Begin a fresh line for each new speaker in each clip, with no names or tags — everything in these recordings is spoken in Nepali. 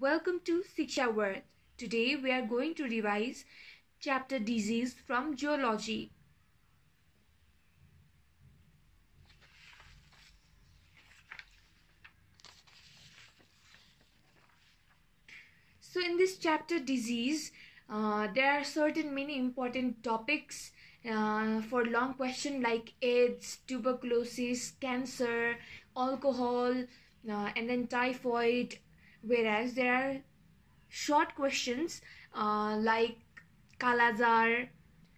Welcome to Siksha World. Today we are going to revise chapter disease from zoology. So in this chapter disease, there are certain many important topics for long question like AIDS, tuberculosis, cancer, alcohol, and then typhoid. Whereas there are short questions like Kala-Azar,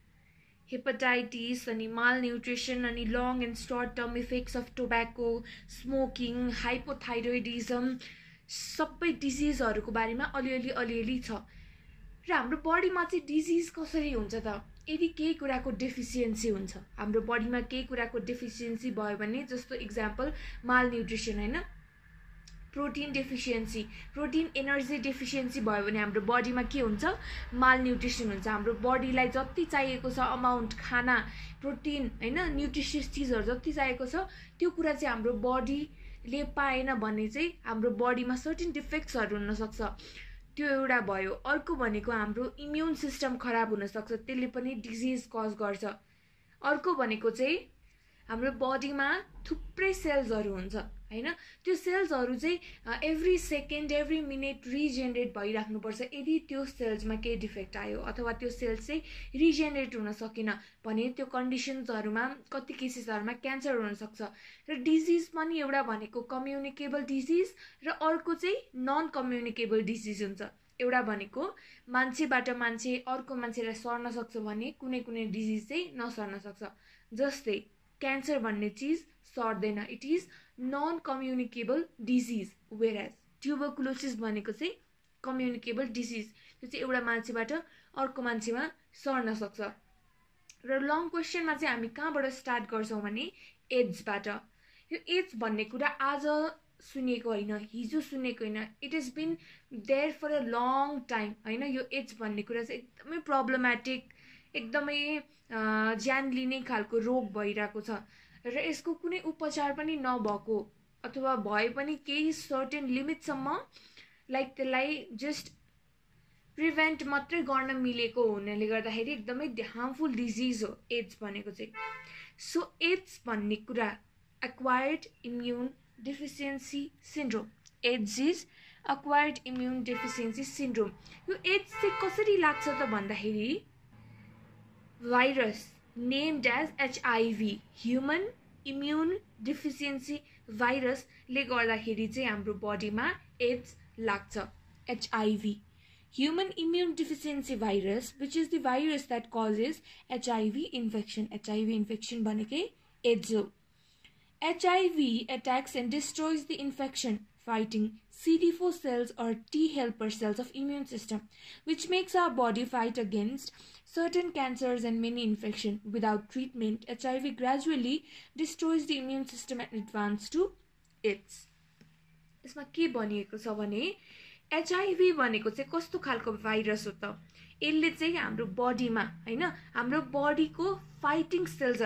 hepatitis, अनि malnutrition, अनि long and short term effects of tobacco, smoking, hypothyroidism, सबै डिजिजहरुको बारेमा अलिअलि छ। र हाम्रो बडीमा चाहिँ डिजिज कसरी हुन्छ त? यदि केही कुराको डेफिसियन्सी हुन्छ, हाम्रो बडीमा केही कुराको डेफिसियन्सी भयो भने, जस्तो एक्जाम्पल मालन्युट्रिसन हैन, protein deficiency, protein energy deficiency भयो भने हाम्रो बडीमा के हुन्छ? मालन्युट्रिसन हुन्छ। हाम्रो बडीलाई जति चाहिएको छ अमाउन्ट खाना, प्रोटीन हैन, न्युट्रिसियस चीजहरु जति चाहिएको छ त्यो कुरा चाहिँ हाम्रो बडीले पाएन भने चाहिँ हाम्रो बडीमा सर्टेन डिफेक्ट्सहरु हुन सक्छ। त्यो एउटा भयो। अर्को भनेको हाम्रो इम्युन सिस्टम खराब हुन सक्छ, त्यसले पनि डिजिज कज गर्छ। अर्को भनेको चाहिँ हाम्रो बडीमा थुप्रै सेल्सहरु हुन्छ हैन, त्यो सेल्सहरु चाहिँ every second every minute regenerate भइराख्नु पर्छ। यदि त्यो सेल्समा केही डिफेक्ट आयो अथवा त्यो सेल्स चाहिँ रिजेनरेट हुन सकेन भने त्यो कन्डिसन्सहरुमा कति केसेसहरुमा क्यान्सर हुन सक्छ। र डिजिज पनि एउटा भनेको कम्युनिकेबल डिजिज र अर्को चाहिँ नन कम्युनिकेबल डिजिज हुन्छ। एउटा भनेको मान्छेबाट मान्छे अर्को मान्छेलाई सर्न सक्छ भने कुनै कुनै डिजिज चाहिँ नसर्न सक्छ। जस्तै क्यान्सर भन्ने चीज सर्दैन, it is non communicable disease. Whereas tuberculosis भनेको चाहिँ कम्युनिकेबल डिजिज, त्यो चाहिँ एउटा मान्छेबाट अर्को मान्छेमा सर्न सक्छ। र लङ क्वेशनमा चाहिँ हामी कहाँबाट स्टार्ट गर्छौं भने एड्सबाट। यो एड्स भन्ने कुरा आज सुनेको हैन, हिजो सुनेको हैन, it has been there for a long time हैन। यो एड्स भन्ने कुरा चाहिँ एकदमै प्रब्लमेटिक, एकदमै ज्यान लिने खालको रोग भइराको छ र यसको कुनै उपचार पनि नभएको अथवा भए पनि केही सर्टेन लिमिटसम्म लाइक त्यसलाई जस्ट प्रिभेन्ट मात्रै गर्न मिलेको हुनाले गर्दाखेरि एकदमै हार्मफुल डिजिज हो एड्स भनेको चाहिँ। सो एड्स भन्ने कुरा acquired immune deficiency syndrome. AIDS is acquired immune deficiency syndrome. यो एड्स चाहिँ कसरी लाग्छ त भन्दाखेरि virus named as HIV, human immune deficiency virus ले गर्दाखेरि चाहिँ हाम्रो बडीमा एड्स लाग्छ। HIV, human immune deficiency virus, which is the virus that causes HIV infection. HIV infection भनेकै एड्स हो। HIV attacks and destroys the infection fighting CD4 cells or T helper cells of immune system, which makes our body fight against certain cancers and many infections. Without treatment, HIV gradually destroys the immune system and advances to AIDS. यसमा के भनिएको छ भने HIV भनेको चाहिँ कस्तो खालको भाइरस हो त? यसले चाहिँ हाम्रो बडीमा हैन, हाम्रो बडीको fighting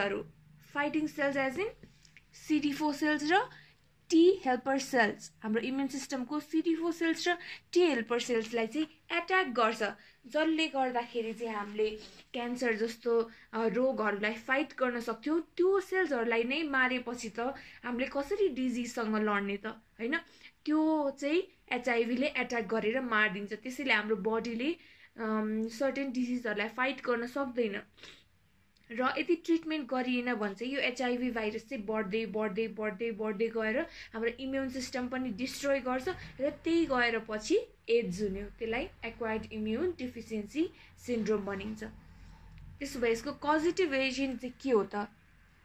cells as in CD4 cells र T helper cells, हाम्रो इम्युन सिस्टमको CD4 सेल्स र T helper सेल्सलाई चाहिँ एट्याक गर्छ, जसले गर्दाखेरि चाहिँ हामीले क्यान्सर जस्तो रोगहरुलाई फाइट गर्न सक्थ्यौ। त्यो सेल्सहरुलाई नै मारेपछि त हामीले कसरी डिजिजसँग लड्ने त हैन? त्यो चाहिँ HIV ले एट्याक गरेर मार्दिन्छ। त्यसैले हाम्रो बडीले सर्टेन डिजिजहरुलाई फाइट गर्न सक्दैन र यदि ट्रिटमेन्ट गरिएन भने चाहिँ यो HIV भाइरस चाहिँ बढ्दै गएर हाम्रो इम्युन सिस्टम पनि डिस्ट्रोय गर्छ र त्यही गएर पछि एड्स हुने हो। त्यसलाई एक्वायर्ड इम्युन डेफिसियन्सी सिन्ड्रोम भनिन्छ। त्यसो भए यसको कजेटिभ एजेन्ट चाहिँ के हो त?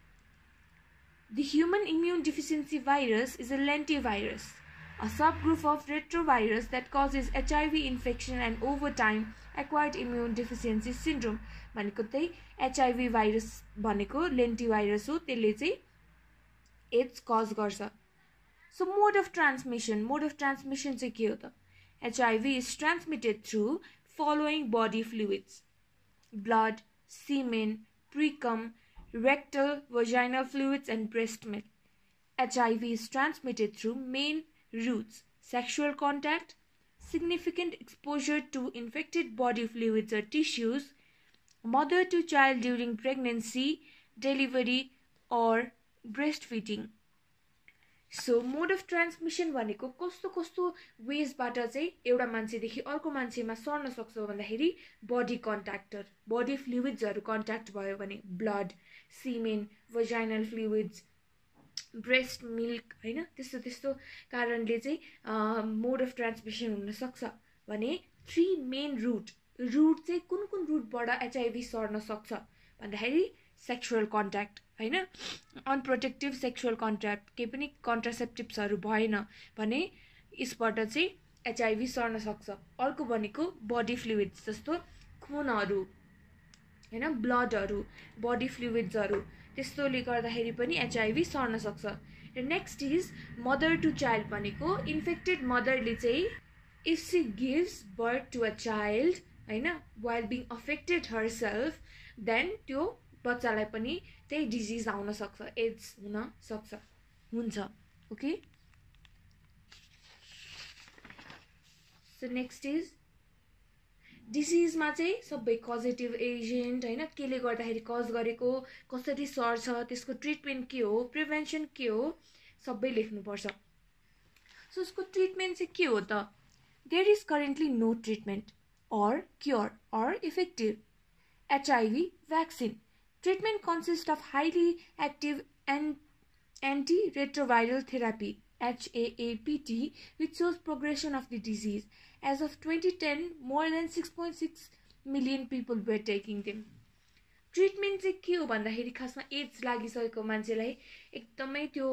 The human immune deficiency virus is a lentivirus, a subgroup of retrovirus that causes HIV infection and over time acquired immune deficiency syndrome. भनेको चाहिँ HIV भाइरस भनेको लेन्टिभाइरस हो, त्यसले चाहिँ एड्स कज गर्छ। सो मोड अफ ट्रान्समिसन चाहिँ के हो त? HIV is transmitted through following body fluids: blood, semen, precum, rectal, vaginal fluids and breast milk. HIV is transmitted through main routes: sexual contact, significant exposure to infected body fluids or tissues, mother to child during pregnancy, delivery or breastfeeding. So mode of transmission भनेको कस्तो कस्तो वेजबाट चाहिँ एउटा मान्छेदेखि अर्को मान्छेमा सर्न सक्छ भन्दाखेरि बडी कन्ट्याक्ट, बडी फ्लुइड्सहरू कन्ट्याक्ट भयो भने blood, semen, vaginal fluids, breast milk हैन, त्यस्तो त्यस्तो कारणले चाहिँ मोड अफ ट्रान्समिसन हुन सक्छ भने 3 मेन रुट चाहिँ कुन रुटबाट एचआईभी सर्न सक्छ भन्दाखेरि सेक्सुअल कन्ट्याक्ट हैन, अनप्रोटेक्टिभ सेक्सुअल कन्ट्याक्ट, केही पनि कन्ट्रासेप्टिभ्सहरू भएन भने यसबाट चाहिँ एचआईभी सर्न सक्छ। अर्को भनेको बडी फ्लुइड्स जस्तो खुनहरू हैन, ब्लडहरू, बडी फ्लुइड्सहरू, त्यस्तोले गर्दाखेरि पनि एचआईभी सर्न सक्छ। र next is mother to child भनेको इन्फेक्टेड मदरले चाहिँ if she gives birth to a child हैन while being affected herself, then त्यो बच्चालाई पनि त्यही डिजिज आउन सक्छ, एड्स हुन सक्छ, हुन्छ। ओके, सो नेक्स्ट इज डिजिजमा चाहिँ सबै कजेटिभ एजेन्ट हैन, केले गर्दाखेरि कज गरेको, कसरी सर्छ, त्यसको ट्रिटमेन्ट के हो, प्रिभेन्सन के हो, सबै लेख्नुपर्छ। सो यसको ट्रिटमेन्ट चाहिँ के हो त? There is currently no treatment or cure or effective HIV vaccine. Treatment consists of highly active antiretroviral therapy HAAPT, which shows progression of the disease. As of 2010, more than 6.6 million people were taking them. Treatment चाहिँ के हो भन्दाखेरि खासमा एड्स लागिसकेको मान्छेलाई एकदमै त्यो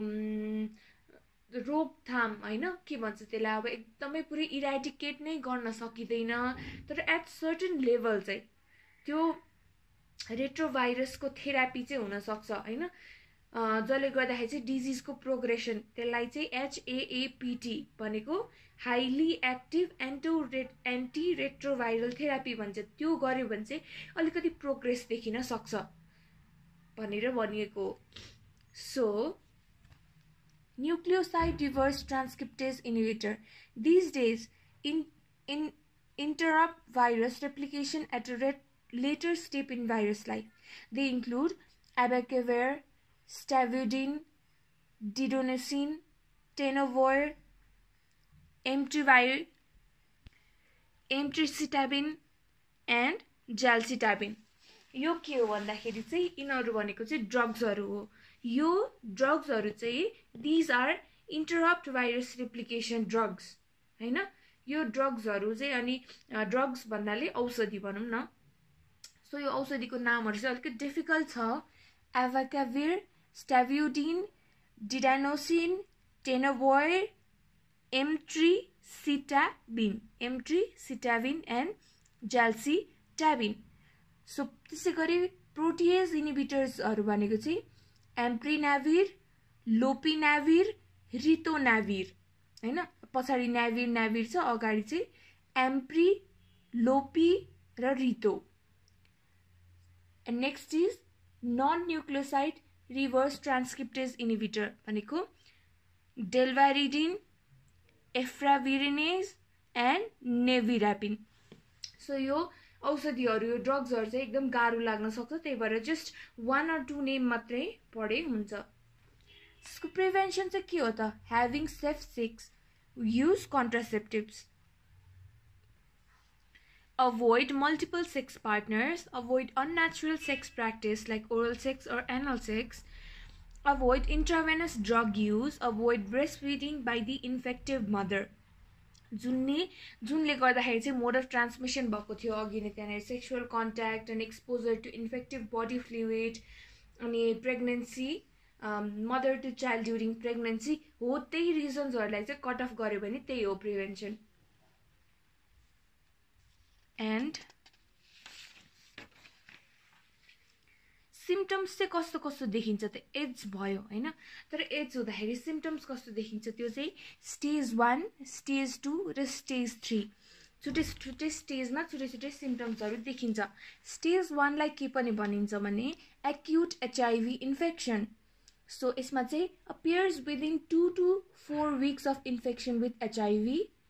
रोकथाम हैन, के भन्छ त्यसलाई, अब एकदमै पुरै इराडिकेट नै गर्न सकिँदैन, तर एट सर्टेन लेभल चाहिँ त्यो रेट्रोभाइरसको थेरापी चाहिँ हुनसक्छ हैन, जसले गर्दाखेरि चाहिँ डिजिजको प्रोग्रेसन, त्यसलाई चाहिँ HAAPT भनेको highly active anti retroviral therapy भन्छ। त्यो गर्यो भने चाहिँ अलिकति प्रोग्रेस देखिन सक्छ भनेर भनिएको। So nucleoside reverse transcriptase inhibitor. These days, interrupt virus replication at a later step in virus life. They include abacavir, stavudine, didonosine, tenofovir, emtricitabine, and jalcitabine. यो के हो भन्दाखेरि चाहिँ यिनीहरू भनेको चाहिँ ड्रग्सहरू हो। यो ड्रग्सहरू चाहिँ these are interrupt virus replication drugs हैन। यो ड्रग्सहरू चाहिँ अनि ड्रग्स भन्नाले औषधि भनौँ न। सो यो औषधिको नामहरू चाहिँ अलिकति डिफिकल्ट छ। एभाकाभिर, स्टाभ्युडिन, डिडानोसिन, टेनोभोयर, एम्ट्रिसिटाबिन एन्ड जाल्सिटाबिन। सो त्यसै गरी प्रोटिएज इनिबिटर्सहरू भनेको चाहिँ एम्प्रिनाभिर, लोपिनाभिर, रितोनाभिर हैन। पछाडि नाभिर छ, अगाडि चाहिँ एम्प्री, लोपी र रितो। And next is non nucleoside reverse transcriptase inhibitor भनेको डेल्भारिडिन, एफ्राभिरिनेज एन्ड नेभिरापिन। सो यो औषधिहरू, यो ड्रग्सहरू चाहिँ एकदम गाह्रो लाग्न सक्छ, त्यही भएर जस्ट 1 or 2 नेम मात्रै पढे हुन्छ। यसको प्रिभेन्सन चाहिँ के हो त? Having safe sex, use contraceptives, avoid multiple sex partners, avoid unnatural sex practice like oral sex or anal sex, avoid intravenous drug use, avoid breastfeeding by the infective mother। जुनले गर्दाखेरि चाहिँ मोड अफ ट्रान्समिसन भएको थियो अघि नै, त्यहाँनिर सेक्सुअल कन्ट्याक्ट अनि exposure to infective body fluid अनि pregnancy, mother to child during pregnancy हो। त्यही रिजन्सहरूलाई चाहिँ कट अफ गर्यो भने त्यही हो प्रिभेन्सन। एन्ड सिम्टम्स चाहिँ कस्तो कस्तो देखिन्छ त? एड्स भयो हैन, तर एड्स हुँदाखेरि सिम्टम्स कस्तो देखिन्छ त्यो चाहिँ स्टेज 1, स्टेज 2 र स्टेज 3 छुट्टै स्टेजमा छुट्टै सिम्टम्सहरू देखिन्छ। स्टेज 1 लाई के पनि भनिन्छ भने एक्युट एचआईभी इन्फेक्सन। सो यसमा चाहिँ appears within 2 to 4 weeks of infection with HIV,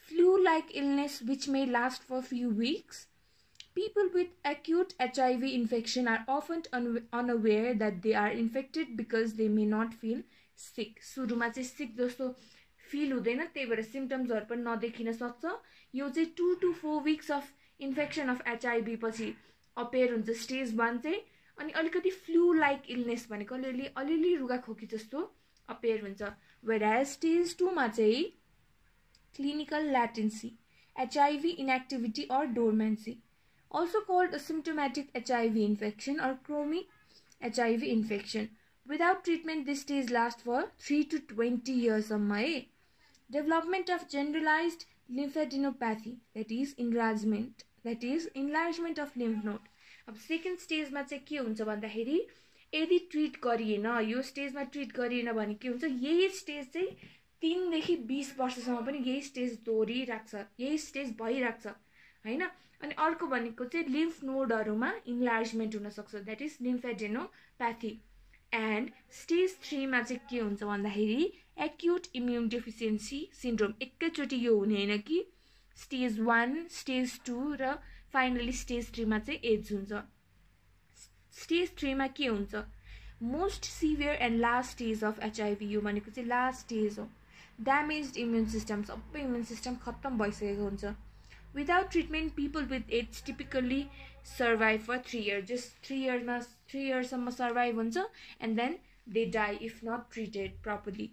flu-like illness which may last for few weeks. People with acute HIV infection are often unaware that they are infected because they may not feel sick. सुरुमा चाहिँ sick जस्तो feel हुँदैन, त्यही भएर symptomsहरु पनि नदेखिन सक्छ. यो चाहिँ 2 to 4 weeks of infection of HIV पछि appear हुन्छ stage 1 चाहिँ. अनि अलिकति flu like illness भनेको अलिअलि रुगा खोकी जस्तो appear हुन्छ. Whereas stage 2 मा चाहिँ clinical latency, HIV inactivity or dormancy, also called a symptomatic HIV infection or chronic HIV infection. Without treatment, this stage lasts for 3 to 20 years. Development of generalized lymphadenopathy, that is enlargement of lymph node. अब second stage मा चाहिँ के हुन्छ भन्दाखेरि यदि ट्रिट गरिएन, यो स्टेजमा ट्रिट गरिएन भने के हुन्छ, यही स्टेज चाहिँ 3 देखि 20 वर्षसम्म पनि यही स्टेज दोहोरिराख्छ, यही स्टेज भइराख्छ हैन. अनि अर्को भनेको चाहिँ लिम्फ नोडहरुमा इन्लार्जमेन्ट हुन सक्छ, that is lymphadenopathy. And stage 3 मा चाहिँ के हुन्छ भन्दाखेरि एक्युट इम्युन डेफिसिएन्सी सिन्ड्रोम. एकैचोटी यो हुने हैन कि स्टेज 1, स्टेज 2 र फाइनली स्टेज 3 मा चाहिँ एड्स हुन्छ. स्टेज 3 मा के हुन्छ, most severe and last stage of HIV. यो भनेको चाहिँ लास्ट स्टेज हो. ड्यामेज्ड इम्युन सिस्टम, सबै इम्युन सिस्टम खत्तम भइसकेको हुन्छ. Without treatment, people with AIDS typically survive for 3 years. Just 3 years सम्म survive हुन्छ, and then they die if not treated properly.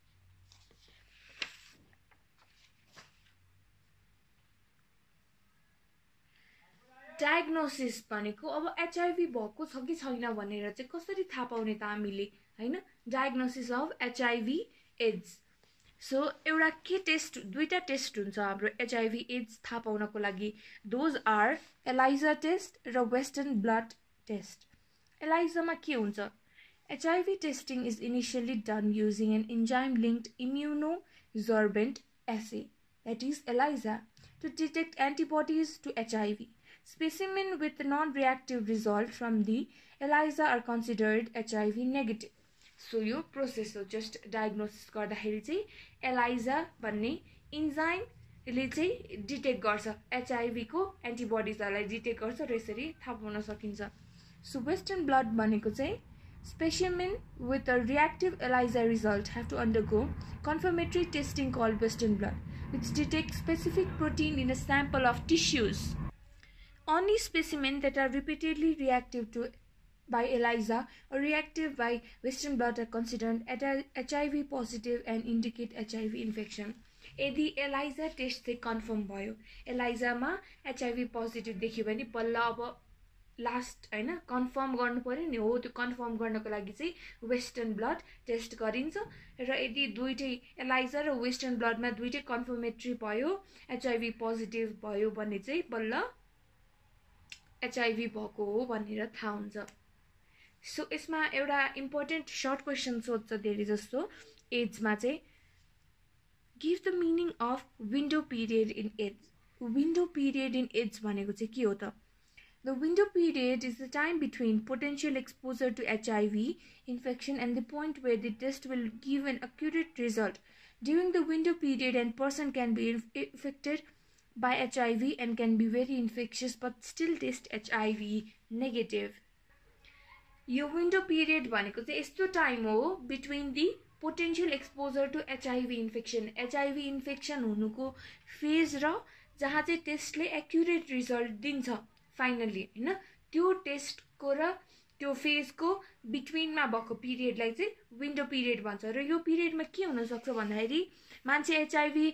Diagnosis भनेको अब HIV भएको छ कि छैन भनेर चाहिँ कसरी थाहा पाउने त हामीले हैन. Diagnosis of HIV AIDS. So एउटा के टेस्ट, दुईटा टेस्ट हुन्छ हाम्रो HIV AIDS थाहा पाउनको लागि. दोज आर एलाइजा टेस्ट र वेस्टर्न ब्लड टेस्ट. एलाइजामा के हुन्छ, HIV testing is initially done using an enzyme linked immunosorbent assay, that is ELISA, to detect antibodies to HIV. Specimen with non-reactive result from the ELISA are considered HIV negative. सो यो प्रोसेस हो. जस्ट डायग्नोसिस गर्दाखेरि चाहिँ एलाइजा भन्ने इन्जाइमले चाहिँ डिटेक्ट गर्छ, HIV को एन्टिबडिजहरुलाई डिटेक्ट गर्छ र यसरी थाहा पाउन सकिन्छ. सो वेस्टर्न ब्लड भनेको चाहिँ specimen with a reactive ELISA result have to undergo confirmatory testing called Western blood which detect specific protein in a sample of tissues. Only specimens that are repeatedly reactive to by ELISA or reactive by Western blood are considered HIV positive and indicate HIV infection. यदि ELISA टेस्ट चाहिँ कन्फर्म भयो, ELISA मा HIV पोजिटिभ देखियो भने बल्ल अब लास्ट हैन कन्फर्म गर्नु पर्यो नि हो. त्यो कन्फर्म गर्नको लागि चाहिँ वेस्टर्न ब्लड टेस्ट गरिन्छ र यदि दुईटै ELISA र वेस्टर्न ब्लडमा दुईटै कन्फर्मेटरी भयो, HIV पोजिटिभ भयो भने चाहिँ बल्ल HIV भएको हो भनेर थाहा हुन्छ. सो यसमा एउटा इम्पोर्टेन्ट सर्ट क्वेसन सोध्छ धेरै जस्तो एड्समा चाहिँ, give the meaning of window period in AIDS. Window period in AIDS भनेको चाहिँ के हो त? The window period is the time between potential exposure to HIV infection and the point where the test will give an accurate result. During the window period, a person can be infected by HIV and can be very infectious but still test HIV negative. यो विन्डो पिरियड भनेको चाहिँ यस्तो टाइम हो between the potential exposure to HIV infection. HIV infection हुनुको फेज र जहाँ चाहिँ टेस्टले एक्युरेट रिजल्ट दिन्छ फाइनली हैन, त्यो टेस्टको र त्यो फेजको बिट्विनमा भएको पिरियडलाई चाहिँ विन्डो पिरियड भन्छ. र यो पिरियडमा के हुन सक्छ भन्दाखेरि मान्छेलाई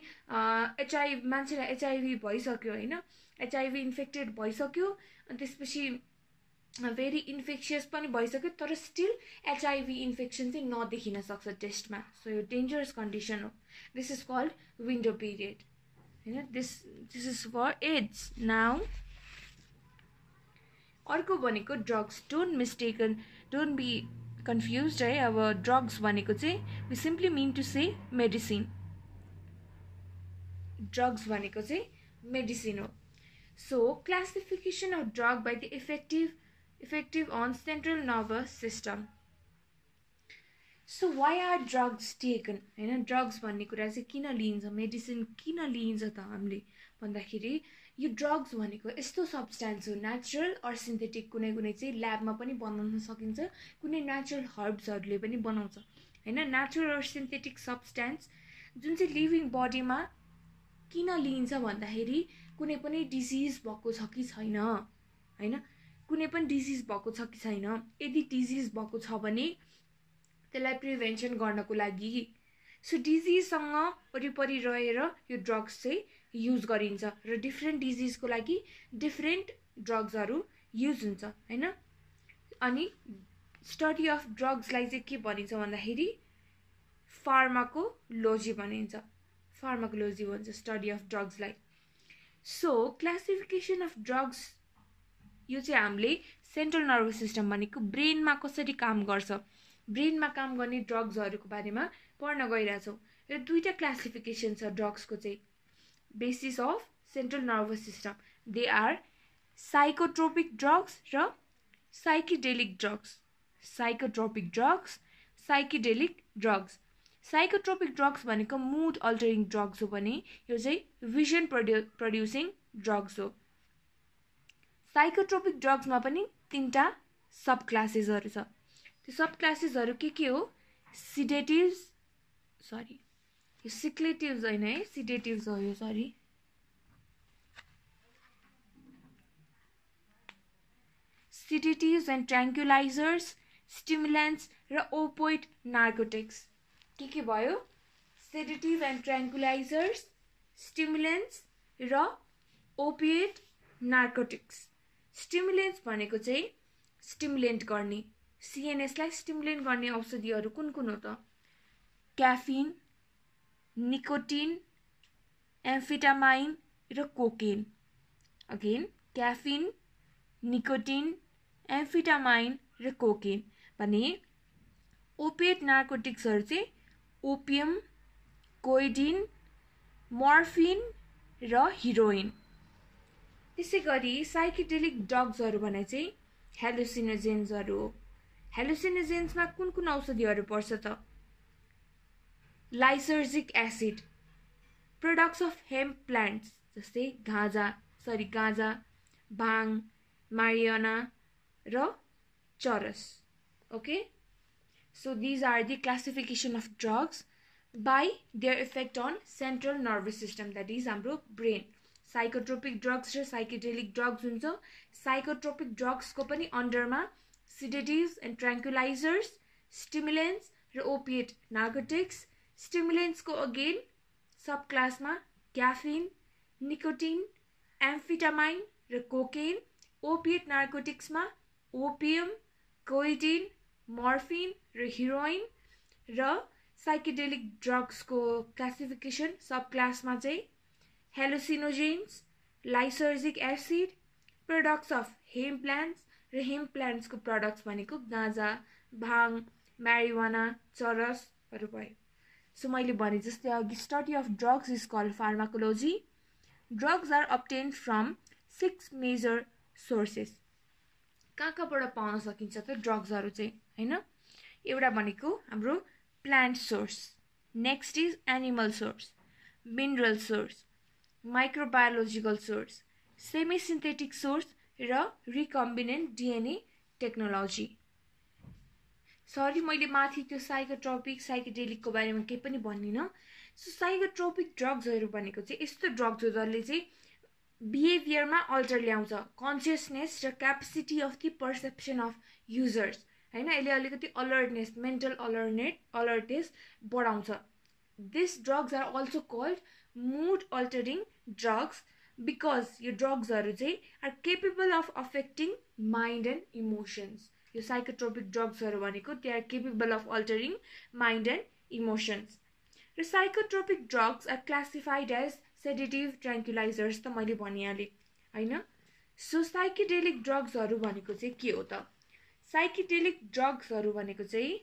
HIV भइसक्यो हैन, HIV इन्फेक्टेड भइसक्यो अनि त्यसपछि भेरी इन्फेक्सियस पनि भइसक्यो तर स्टिल HIV इन्फेक्सन चाहिँ नदेखिन सक्छ टेस्टमा. सो यो डेन्जरस कन्डिसन हो. This is called window period हैन. This is for AIDS. Now अर्को भनेको ड्रग्स. डोन्ट बी कन्फ्युज्ड है. अब ड्रग्स भनेको चाहिँ we simply mean to say medicine. Drugs भनेको चाहिँ मेडिसिन हो. So classification of drug by the effective on central nervous system. So why are drugs taken होइन, ड्रग्स भन्ने कुरा चाहिँ किन लिन्छ, मेडिसिन किन लिन्छ त हामीले भन्दाखेरि यो ड्रग्स भनेको यस्तो सब्सटेन्स हो, नेचुरल अर सिन्थेटिक, कुनै कुनै चाहिँ ल्याबमा पनि बनाउन सकिन्छ, कुनै नेचुरल हर्ब्सहरूले पनि बनाउँछ होइन। नेचुरल अर सिन्थेटिक सब्सटेन्स जुन चाहिँ लिभिङ बडीमा किन लिन्छ भन्दाखेरि कुनै पनि डिजिज भएको छ कि छैन होइन, कुनै पनि डिजिज भएको छ कि छैन, यदि डिजिज भएको छ भने त्यसलाई प्रिभेन्सन गर्नको लागि, सो डिजिजसँग वरिपरि रहेर यो ड्रग्स चाहिँ युज गरिन्छ र डिफ्रेन्ट डिजिजको लागि डिफ्रेन्ट ड्रग्सहरू युज हुन्छ होइन। अनि स्टडी अफ ड्रग्सलाई चाहिँ के भनिन्छ भन्दाखेरि फार्माकोलोजी भनिन्छ, फार्माकोलोजी भन्छ स्टडी अफ ड्रग्सलाई। सो क्लासिफिकेसन अफ ड्रग्स यो चाहिँ हामीले सेन्ट्रल नर्भस सिस्टम भनेको ब्रेनमा कसरी काम गर्छ, ब्रेनमा काम गर्ने ड्रग्सहरूको बारेमा पढ्न गइरहेछौँ र दुईवटा क्लासिफिकेसन छ ड्रग्सको चाहिँ basis of central nervous system, they are psychotropic drugs र psychedelic drugs. Psychotropic drugs, psychedelic drugs. Psychotropic drugs भनेको मुड अल्टरिङ ड्रग्स हो भने यो चाहिँ भिजन प्रड्युसिङ ड्रग्स हो। साइकोट्रोपिक ड्रग्समा पनि तीनटा सब क्लासेसहरू छ, त्यो सब क्लासेसहरू के हो, सिडेटिभ्स, सरी यो सिक्लेटिभ्स होइन है, सिडेटिभ्स हो यो, सरी सिडेटिभ्स एन्ड ट्राङ्क्युलाइजर्स, स्टिमुलेन्ट्स र ओपोइड नार्कोटिक्स। के भयो, सेडेटिभ एन्ड ट्राङ्क्युलाइजर्स, स्टिमुलेन्ट्स र ओपिएड नार्कोटिक्स। स्टिमुलेन्ट्स भनेको चाहिँ स्टिमुलेन्ट गर्ने, सिएनएसलाई स्टिमुलेट गर्ने औषधिहरू कुन कुन हो त, क्याफिन, निकोटिन, एम्फिटामाइन र cocaine. Again caffeine, nicotine, amphetamine र कोकेन भने ओपिएड नार्कोटिक्सहरू चाहिँ ओपियम, कोइडिन, मर्फिन र हिरोइन। त्यसै गरी साइकेडेलिक ड्रग्सहरू भने चाहिँ हेलुसिनोजेन्सहरू हो। हेलुसिनोजेन्समा कुन कुन औषधिहरू पर्छ त, lysergic acid, products of hemp plants जस्तै गाँजा, भाङ, मारिजुआना र चरस। Okay, so these are the classification of drugs by their effect on central nervous system, that is हाम्रो ब्रेन। साइकोट्रोपिक ड्रग्स र साइकेडेलिक ड्रग्स हुन्छ। साइकोट्रोपिक ड्रग्सको पनि अन्डरमा सिडेटिभ्स एन्ड ट्राङ्क्युलाइजर्स, स्टिमुलेन्ट्स र ओपिएड नार्कोटिक्स। स्टिमुलेन्ट्सको अगेन सब क्लासमा क्याफिन, निकोटिन, एम्फिटामाइन र कोकेन। ओपिएड नार्कोटिक्समा ओपियम, कोइडिन, मर्फिन र हिरोइन। र साइकेडेलिक ड्रग्सको क्लासिफिकेसन सब क्लासमा चाहिँ hallucinogens, lysergic acid, products of hemp plants र हेम्प प्लान्ट्सको प्रडक्ट्स भनेको गाँजा, भाङ, म्यारिजुआना, चरसहरू भयो। सो मैले भने जस्तै अघि study of drugs is called pharmacology. Drugs are obtained from 6 major sources. कहाँबाट पाउन सकिन्छ त ड्रग्सहरू चाहिँ होइन, एउटा भनेको हाम्रो plant source, next is animal source, mineral source, microbiological source, semi synthetic source र रिकम्बिनेन्ट डिएनए टेक्नोलोजी। सरी मैले माथि त्यो साइकोट्रोपिक साइकेडेलिकको बारेमा केही पनि भन्दिनँ। सो साइकोट्रोपिक ड्रग्सहरू भनेको चाहिँ यस्तो ड्रग्स हो जसले चाहिँ बिहेभियरमा अल्टर ल्याउँछ, कन्सियसनेस र capacity of the perception of users होइन, यसले अलिकति अलर्टनेस, मेन्टल अलर्टनेस बढाउँछ। This drugs are also called mood altering drugs because यो ड्रग्सहरू चाहिँ are capable of affecting mind and emotions. यो साइकोट्रोपिक ड्रग्सहरू भनेको they are capable of altering mind and emotions. र psychotropic drugs are classified as sedative, tranquillisers त मैले भनिहालेँ होइन। सो साइकेडेलिक ड्रग्सहरू भनेको चाहिँ के हो त, साइकेडेलिक ड्रग्सहरू भनेको चाहिँ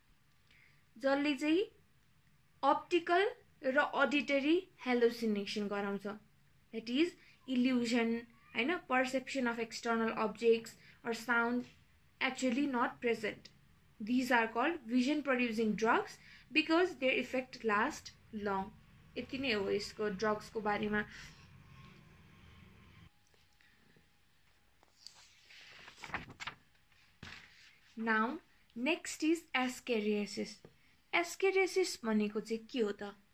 जसले चाहिँ अप्टिकल र अडिटरी हेलुसिनेसन गराउँछ, द्याट इज इल्युजन होइन, perception of external objects or sound actually not present, These are called vision producing drugs because their effect lasts long. यति नै हो यसको ड्रग्स को बारेमा. Now next is ascariasis. Ascariasis भनेको चाहिँ के हो त?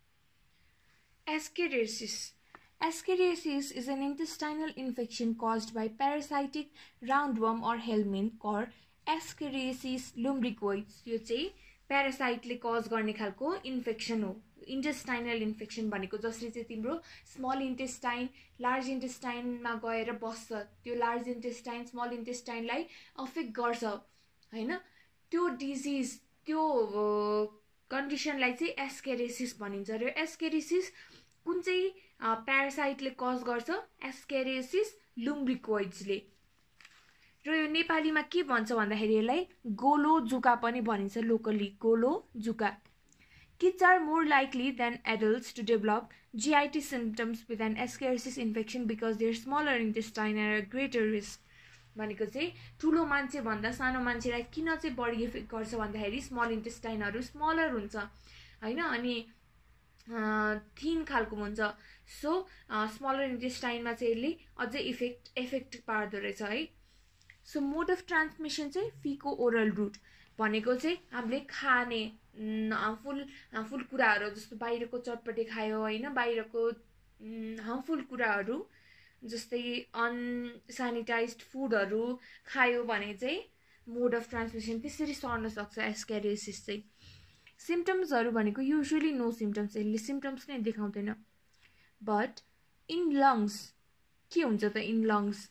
Ascariasis is an intestinal infection caused by parasitic roundworm or helminth or Ascariasis lumbricoides. यो चाहिँ प्यारासाइटले कज गर्ने खालको इन्फेक्सन हो. इन्टेस्टाइनल इन्फेक्सन भनेको जसले चाहिँ तिम्रो स्मल इन्टेस्टाइन लार्ज इन्टेस्टाइनमा गएर बस्छ. त्यो लार्ज इन्टेस्टाइन स्मल इन्टेस्टाइनलाई अफेक्ट गर्छ हैन. त्यो डिजिज त्यो कन्डिसनलाई चाहिँ एस्केरियासिस भनिन्छ. र एस्केरियासिस कुन चाहिँ प्यारासाइटले कज गर्छ? एस्केरियासिस लुम्ब्रिकोइड्सले. र यो नेपालीमा के भन्छ भन्दाखेरि यसलाई गोलो जुका पनि भनिन्छ. लोकली गोलो जुका. Kids are more likely than adults to develop GIT symptoms with an ascariasis infection because their smaller intestine are at greater risk. भनेको चाहिँ ठुलो मान्छे भन्दा सानो मान्छेलाई किन चाहिँ बढी इफेक्ट गर्छ भन्दाखेरि स्मल इन्टेस्टाइनहरु स्मलर हुन्छ हैन, अनि थिन खालको हुन्छ. सो स्मलर इन्टेस्टाइनमा चाहिँ यसले अझै इफेक्ट पार्दो रहेछ है. सो मोड अफ ट्रान्समिसन चाहिँ फीको ओरल रूट भनेको चाहिँ हामीले खाने हार्मफुल कुराहरू जस्तो बाहिरको चटपटे खायो हैन, बाहिरको हार्मफुल कुराहरू जस्तै अनसेनिटाइज्ड फुडहरू खायो भने चाहिँ मोड अफ ट्रान्समिसन त्यसरी सर्न सक्छ एस्केरियासिस चाहिँ. सिम्पटम्सहरू भनेको युजुअली नो सिम्पटम्स, यसले सिम्पटम्स नै देखाउँदैन. बट इन लङ्स के हुन्छ त? इन लङ्स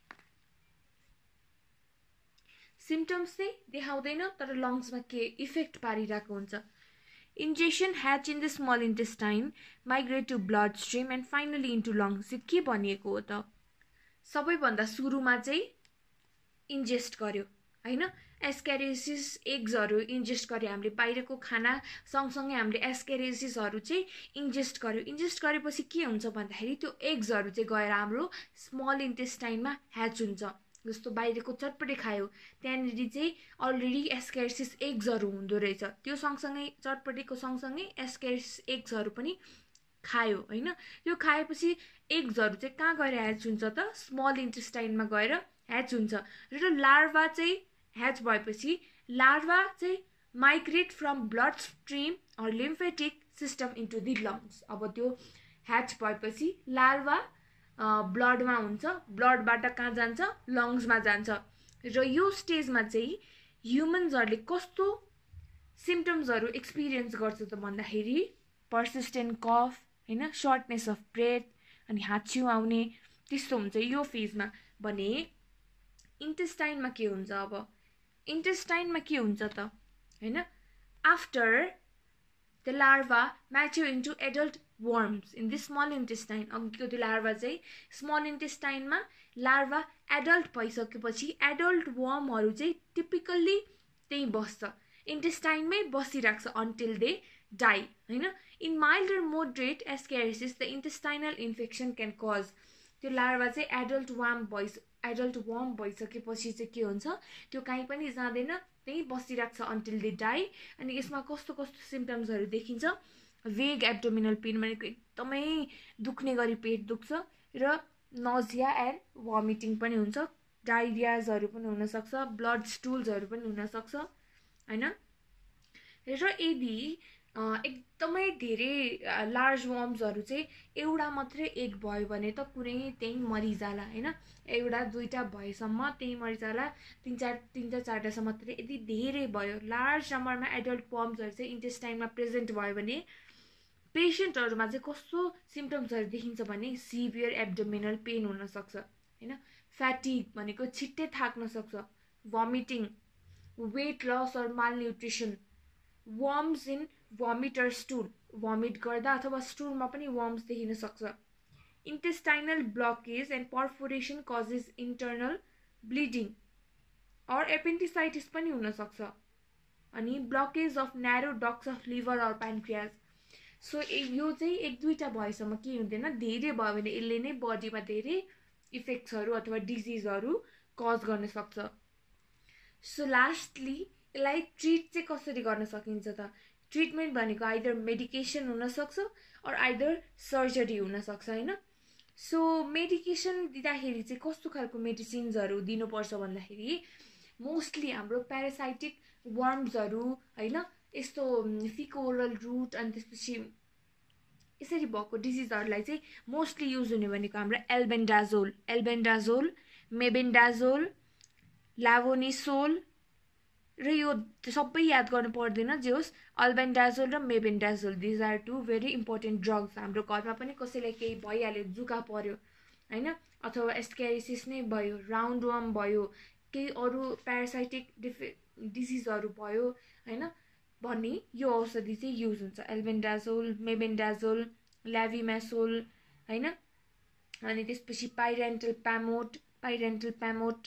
सिम्पटम्स चाहिँ देखाउँदैन तर लङ्समा के इफेक्ट पारिरहेको हुन्छ. Ingestion hatch in the small intestine, migrate to bloodstream and finally into lungs. यो के भनिएको हो त? सबैभन्दा सुरुमा चाहिँ इन्जेस्ट गर्यो हैन. एस्केरियासिस एग्सहरू इन्जेस्ट गर्यो हामीले, बाहिरको खाना सँगसँगै हामीले एस्केरियासिसहरू चाहिँ इन्जेस्ट गर्यो. इन्जेस्ट गरेपछि के हुन्छ भन्दाखेरि त्यो एग्सहरू चाहिँ गएर हाम्रो स्मल इन्टेस्टाइनमा ह्याच हुन्छ. जस्तो बाहिरको चटपटे खायो त्यहाँनिर चाहिँ अलरेडी एस्केरियासिस एग्सहरू हुँदो रहेछ. त्यो सँगसँगै चटपटेको सँगसँगै एस्केरियासिस एग्सहरू पनि खायो हैन. त्यो खाएपछि एग्सहरू चाहिँ कहाँ गएर ह्याच हुन्छ त? स्मल इन्टेस्टाइनमा गएर ह्याच हुन्छ. र लार्भा चाहिँ ह्याच भएपछि लार्भा चाहिँ migrate from blood stream or lymphatic system into the lungs. अब त्यो ह्याच भएपछि लार्भा ब्लडमा हुन्छ, ब्लडबाट कहाँ जान्छ? लङ्समा जान्छ. र यो स्टेजमा चाहिँ ह्युमन्सहरूले कस्तो सिम्पटम्सहरू एक्सपिरियन्स गर्छ त भन्दाखेरि पर्सिस्टेन्ट कफ हैन, सर्टनेस अफ ब्रेथ अनि हाच्छिउ आउने त्यस्तो हुन्छ यो फेजमा. भने इन्टेस्टाइनमा के हुन्छ? अब इन्टेस्टाइनमा के हुन्छ त हैन? After the larva mature into adult worms in the small intestine. अघिको त्यो लार्भा चाहिँ स्मल इन्टेस्टाइनमा लार्भा एडल्ट भइसकेपछि एडल्ट वर्महरू चाहिँ टिपिकल्ली त्यही बस्छ, इन्टेस्टाइनमै बसिराख्छ अन्टिल दे डाई हैन. इन माइल्ड र moderate ascariasis the intestinal infection can cause. त्यो लार्भा चाहिँ एडल्ट वर्म भइसकेपछि चाहिँ के हुन्छ? त्यो कहीँ पनि जाँदैन, त्यही बसिराख्छ अन्टिल दे डाई. अनि यसमा कस्तो कस्तो सिम्पटम्सहरू देखिन्छ? वेग एब्डोमिनल पेन भनेको एकदमै दुख्ने गरी पेट दुख्छ र नजिया एन्ड भमिटिङ पनि हुन्छ. डायरियाजहरू पनि हुनसक्छ, ब्लड स्टुल्सहरू पनि हुनसक्छ हैन. र यदि एकदमै धेरै लार्ज वर्म्सहरू चाहिँ एउटा मात्रै एग भयो भने त कुनै त्यही मरिजाला हैन. एउटा दुईटा भएसम्म त्यही मरिजाला, तीन चारटासम्म मात्रै. यदि धेरै भयो लार्ज नम्बरमा एडल्ट वर्म्सहरू चाहिँ इन्टेस्टाइनमा प्रेजेन्ट भयो भने पेसेन्टहरूमा चाहिँ कस्तो सिम्पटम्सहरू देखिन्छ भने सिभियर एब्डोमिनल पेन हुनसक्छ हैन, फ्याटिग भनेको छिट्टै थाक्न सक्छ, vomiting, weight loss or malnutrition, worms in vomit or stool, vomit गर्दा अथवा स्टुलमा पनि वर्म्स देखिन सक्छ. Intestinal blockage and perforation causes internal bleeding or appendicitis पनि हुनसक्छ. अनि blockage of narrow ducts of liver or pancreas. So यो चाहिँ एक दुईटा भएसम्म के हुँदैन, धेरै भयो भने यसले नै बडीमा धेरै इफेक्ट्सहरू अथवा डिजिजहरू कज गर्न सक्छ. सो लास्टली यसलाई ट्रिट चाहिँ कसरी गर्न सकिन्छ त? ट्रिटमेन्ट भनेको आइदर मेडिकेसन हुनसक्छ अर आइदर सर्जरी हुनसक्छ होइन. सो मेडिकेसन दिँदाखेरि चाहिँ कस्तो खालको मेडिसिन्सहरू दिनुपर्छ भन्दाखेरि मोस्टली हाम्रो प्यारासाइटिक वर्म्सहरू होइन, यस्तो फिकोरल रुट अनि त्यसपछि यसरी भएको डिजिजहरूलाई चाहिँ मोस्टली युज हुने भनेको हाम्रो एल्बेन्डाजोल, मेबेन्डाजोल, ल्याभोनिसोल र यो सबै याद गर्नु पर्दैन जे होस्. अल्बेन्डाजोल र mebendazole these are two very important drugs. हाम्रो घरमा पनि कसैलाई केही भइहाल्यो, जुका पर्यो होइन, अथवा एस्केरिसिस नै भयो, राउन्ड वर्म भयो, केही अरू प्यारासाइटिक डिजिजहरू भयो होइन भन्ने यो औषधि चाहिँ युज हुन्छ. एल्बेन्डाजोल, मेबेन्डाजोल, ल्याभिमेसोल होइन. अनि त्यसपछि पाइरेन्टल प्यामोट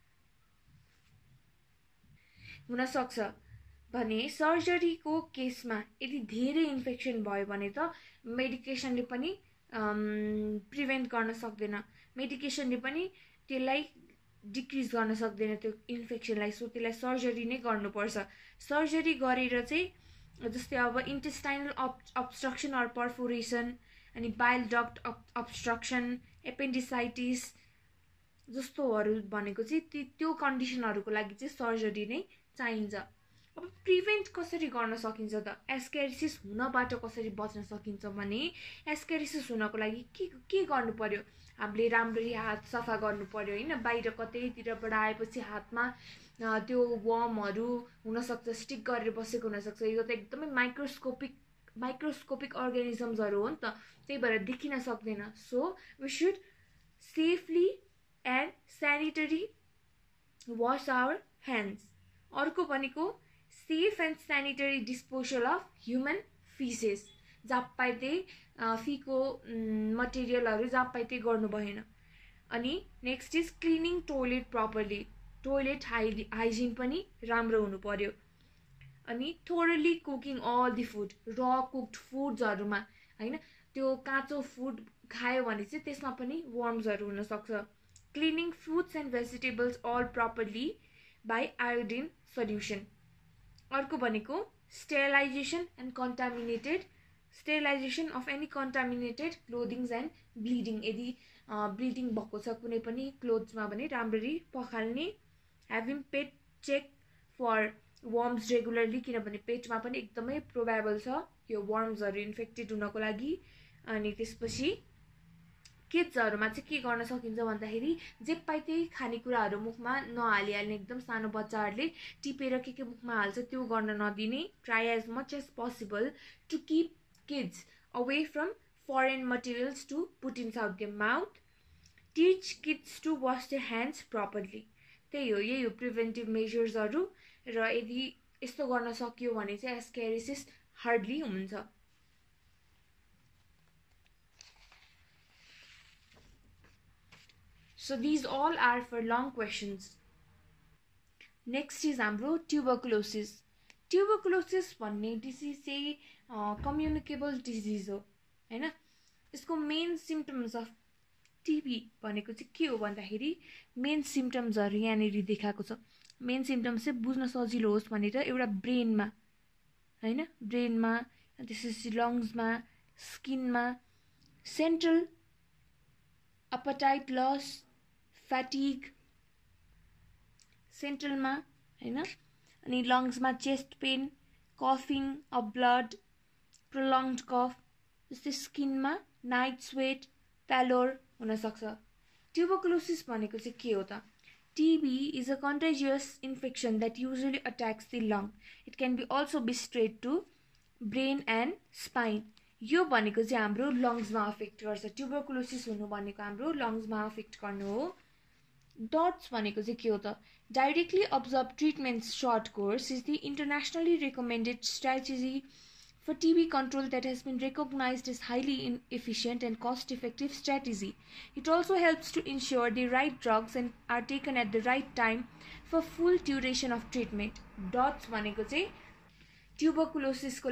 हुनसक्छ. भने सर्जरीको केसमा यदि धेरै इन्फेक्सन भयो भने त मेडिकेसनले पनि प्रिभेन्ट गर्न सक्दैन, मेडिकेसनले पनि त्यसलाई डिक्रिज गर्न सक्दैन त्यो इन्फेक्सनलाई. सो त्यसलाई सर्जरी नै गर्नुपर्छ. सर्जरी गरेर चाहिँ जस्तै अब इन्टेस्टाइनल अब्स्ट्रक्सन अर पर्फोरेसन अनि बाइल डक्ट अब्स्ट्रक्सन, एपेन्डिसाइटिस जस्तोहरू भनेको चाहिँ त्यो कन्डिसनहरूको लागि चाहिँ सर्जरी नै चाहिन्छ. अब प्रिभेन्ट कसरी गर्न सकिन्छ त? एस्केरिसिस हुनबाट कसरी बच्न सकिन्छ भने एस्केरिसिस हुनको लागि के गर्नु पर्यो? हामीले राम्ररी हात सफा गर्नु पर्यो होइन. बाहिर कतैतिरबाट आएपछि हातमा त्यो वर्महरू हुनसक्छ, स्टिक गरेर बसेको हुनसक्छ. यो त एकदमै माइक्रोस्कोपिक अर्गानिजम्सहरू हो नि त, त्यही भएर देखिन सक्दैन. So we should safely and sanitary wash our hands. अर्को भनेको safe and sanitary disposal of human faeces. जहाँ पाए त्यही फीको मटेरियलहरू जहाँ पाए त्यही गर्नु भएन. अनि next is cleaning toilet properly. Toilet hygiene पनि राम्रो हुनु पर्यो. अनि thoroughly cooking all the food. र कुक्ड फुड्सहरूमा होइन, त्यो काँचो फुड खायो भने चाहिँ त्यसमा पनि वर्म्सहरू हुनसक्छ. Cleaning fruits and vegetables all properly by iodine solution. अर्को भनेको sterilisation of any contaminated clothings and bleeding. यदि ब्लिडिङ भएको छ कुनै पनि क्लोथ्समा भने राम्ररी पखाल्ने. Having pet check for worms regularly, किनभने पेटमा पनि एकदमै प्रोबेबल छ यो वर्म्सहरू इन्फेक्टेड हुनको लागि. अनि त्यसपछि किड्सहरूमा चाहिँ के गर्न सकिन्छ भन्दाखेरि जे पाए त्यही खानेकुराहरू मुखमा नहालिहाल्ने. एकदम सानो बच्चाहरूले टिपेर के मुखमा हाल्छ त्यो गर्न नदिने. Try as much as possible to keep kids away from foreign materials to put inside their mouth. Teach kids to wash their hands properly. यही हो प्रिभेन्टिभ मेजर्सहरू. र यदि यस्तो गर्न सकियो भने चाहिँ एस्केरिसिस हार्डली हुन्छ. So these all are for long questions. Next is हाम्रो tuberculosis. Tuberculosis भन्ने डिजिज चाहिँ कम्युनिकेबल डिजिज हो होइन. यसको मेन सिम्टम्स अफ टिबी भनेको चाहिँ के हो भन्दाखेरि मेन सिम्टम्सहरू यहाँनिर देखाएको छ. मेन सिम्टम्स चाहिँ बुझ्न सजिलो होस् भनेर एउटा ब्रेनमा होइन, ब्रेनमा त्यसपछि लङ्समा, स्किनमा, सेन्ट्रल अपटाइट लस, फ्याटिग सेन्ट्रलमा होइन, अनि लङ्समा चेस्ट पेन, कफिङ अफ ब्लड, प्रोलङ्ड कफ, जस्तै स्किनमा नाइट स्वेट, प्यालोर हुनसक्छ. ट्युबरकुलोसिस भनेको चाहिँ के हो त? TB is a contagious infection that usually attacks the lung. It can be also be straight to brain and spine. यो भनेको चाहिँ हाम्रो लङ्समा अफेक्ट गर्छ. ट्युबरकुलोसिस हुनु भनेको हाम्रो लङ्समा अफेक्ट गर्नु हो. डट्स भनेको चाहिँ के हो त? Directly observe treatment short course is the internationally recommended strategy for TB control that has been recognized as highly efficient and cost-effective strategy. It also helps to ensure the right drugs and are taken at the right time for full duration of treatment. DOTS भनेको चाहिँ ट्युबरकुलोसिसको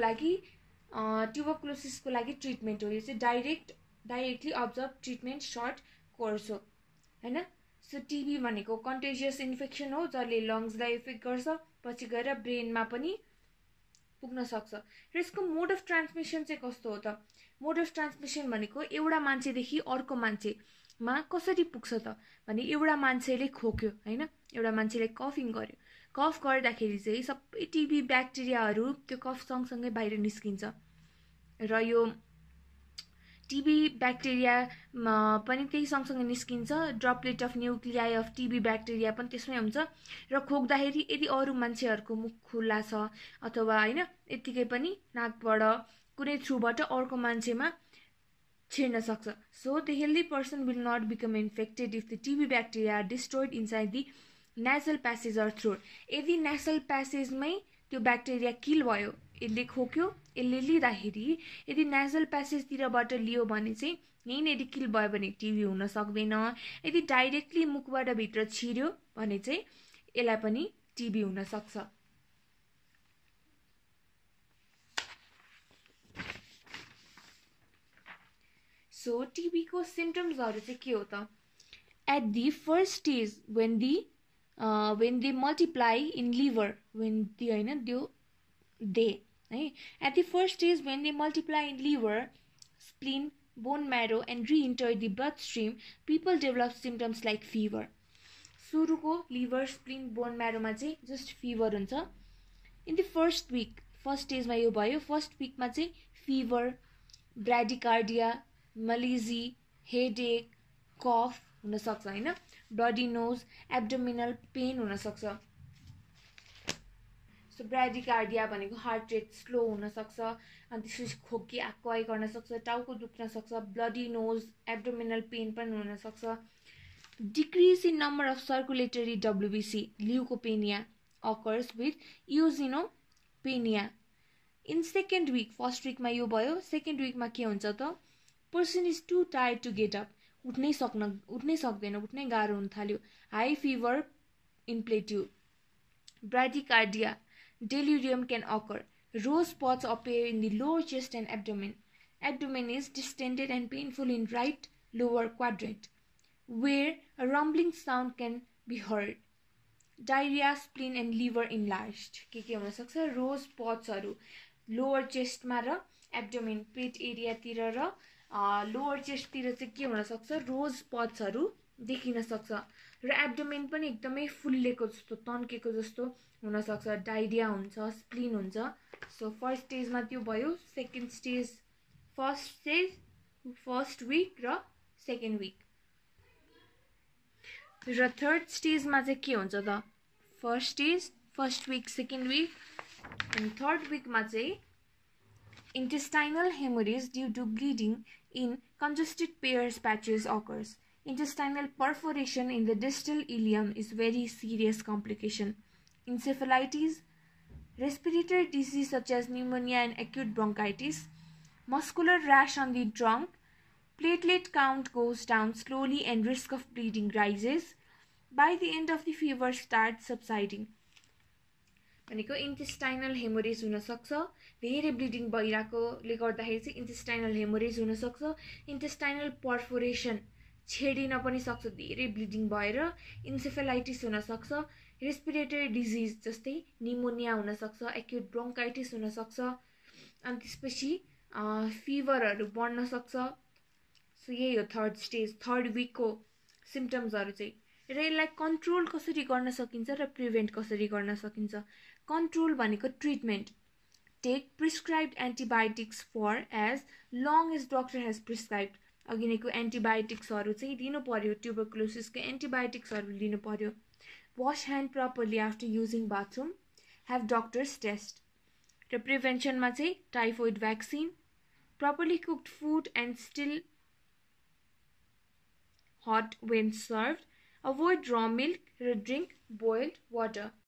लागि ट्रिटमेन्ट हो. यो चाहिँ directly observe treatment short course हो होइन. सो टिबी भनेको कन्टेजियस इन्फेक्सन हो जसले लङ्सलाई इफेक्ट गर्छ. पछि गएर ब्रेनमा पनि पुग्न सक्छ। र यसको मोड अफ ट्रान्समिसन चाहिँ कस्तो हो त? मोड अफ ट्रान्समिसन भनेको एउटा मान्छेदेखि अर्को मान्छेमा कसरी पुग्छ त भने एउटा मान्छेले खोक्यो हैन, एउटा मान्छेले कफिङ गर्यो, कफ गर्दाखेरि चाहिँ सबै टिबी ब्याक्टेरियाहरू त्यो कफ सँगसँगै बाहिर निस्किन्छ। र यो टिबी ब्याक्टेरिया पनि त्यही सँगसँगै निस्किन्छ। Droplet of nuclei of TB bacteria पनि त्यसमै हुन्छ। र खोक्दाखेरि यदि अरू मान्छेहरूको मुख खुल्ला छ अथवा हैन यतिकै पनि नाकबाट कुनै थ्रुबाट अर्को मान्छेमा छिर्न सक्छ। So the healthy person will not become infected if the TB bacteria are destroyed inside the nasal passage or throat. यदि नेसल प्यासेजमै त्यो ब्याक्टेरिया किल भयो, यसले खोक्यो, यसले लिँदाखेरि यदि नेसल प्यासेजतिरबाट लियो भने चाहिँ यहीँनिर किल भयो भने टिबी हुन सक्दैन। यदि डाइरेक्टली मुखबाट भित्र छिर्यो भने चाहिँ यसलाई पनि टिबी हुन सक्छ। सो टिबी को सिम्पटम्सहरु चाहिँ के हो त? At the first stage when they multiply in liver, when the हैन त्यो they है, at the first stage when they multiply in liver, spleen, bone marrow and re-enter the bloodstream, people develop symptoms like fever. सुरुको liver, spleen, bone marrow मा चाहिँ just fever हुन्छ। in the first week, first stage मा यो भयो, first week मा चाहिँ fever, bradycardia, malaise, headache, cough हुन सक्छ हैन, bloody nose, abdominal pain हुन सक्छ। सो ब्राडिकार्डिया भनेको हार्ट रेट स्लो हुन सक्छ, अनि त्यसपछि खोकी आक्वाई गर्न सक्छ, टाउको दुख्न सक्छ, ब्लडी नोज, एब्डोमिनल पेन पनि हुन सक्छ। Decrease in number of circulatory WBC, leukopenia occurs with eosinopenia in second week. First week मा यो भयो, सेकेन्ड वीक मा के हुन्छ त? Person is too tired to get up, उठ्नै सक्दैन, उठ्नै गाह्रो हुन थाल्यो। High fever in plateau. Bradycardia, delirium can occur. Rose spots appear in the lower chest and abdomen. Abdomen is distended and painful in right lower quadrant, where a rumbling sound can be heard. Diarrhea, spleen and liver enlarged. के हुन सक्छ? रोज स्पट्सहरु लोअर चेस्टमा र एब्डोमेन पेट एरियातिर र लोअर चेस्टतिर चाहिँ के हुन सक्छ? रोज स्पट्सहरु देखिन सक्छ र एब्डोमेन पनि एकदमै फुल्लेको जस्तो, तन्केको जस्तो हुन सक्छ। डायरिया हुन्छ, स्प्लिन हुन्छ। सो फर्स्ट स्टेजमा त्यो भयो, सेकेन्ड स्टेज, फर्स्ट वीक र सेकेन्ड वीक र थर्ड स्टेजमा चाहिँ के हुन्छ त? First stage, first week, second week अनि थर्ड वीकमा चाहिँ intestinal hemorrhage due to bleeding in congested Peyer's patches occurs. Intestinal perforation in the distal ileum is very serious complication. Encephalitis, respiratory disease such as pneumonia and acute bronchitis, muscular rash on the trunk, platelet count goes down slowly and risk of bleeding rises. By the end of the fever starts subsiding. भनेको इन्टेस्टाइनल हेमोरेज हुन सक्छ, धेरै ब्लिडिङ भइराकोले गर्दाखेरि चाहिँ इन्टेस्टाइनल हेमोरेज हुन सक्छ। इन्टेस्टाइनल पर्फोरेसन छेडिन पनि सक्छ धेरै ब्लिडिङ भएर। इन्सेफेलाइटिस हुन सक्छ, रेस्पिरेटरी डिजिज जस्तै निमोनिया हुन सक्छ, एक्युट ब्रोन्काइटिस हुन सक्छ, अनि त्यसपछि फिभरहरू बढ्न सक्छ। सो यही हो थर्ड स्टेज, थर्ड विकको सिम्पटम्सहरू चाहिँ। र यसलाई कन्ट्रोल कसरी गर्न सकिन्छ र प्रिभेन्ट कसरी गर्न सकिन्छ? कन्ट्रोल भनेको treatment, take prescribed antibiotics for as long as doctor has prescribed. अघि नैको एन्टिबायोटिक्सहरू चाहिँ दिनु पर्यो, ट्युबरकुलोसिसको एन्टिबायोटिक्सहरू लिनु पर्यो। Wash hand properly after using bathroom, have doctors test. र प्रिभेन्सनमा चाहिँ typhoid vaccine, properly cooked food and still hot when served, avoid raw milk, drink boiled water.